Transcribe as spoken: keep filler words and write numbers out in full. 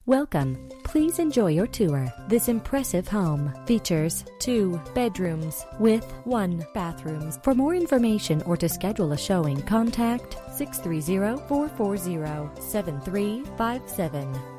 Welcome. Please enjoy your tour. This impressive home features two bedrooms with one bathroom. For more information or to schedule a showing, contact six three zero, four four zero, seven three five seven.